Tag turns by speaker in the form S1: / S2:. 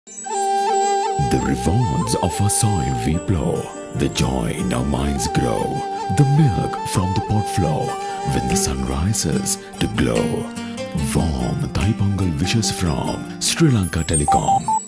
S1: The rewards of our soil we plow, the joy in our minds grow, the milk from the pot flow, when the sun rises to glow. Warm Thai Pongal wishes from Sri Lanka Telecom.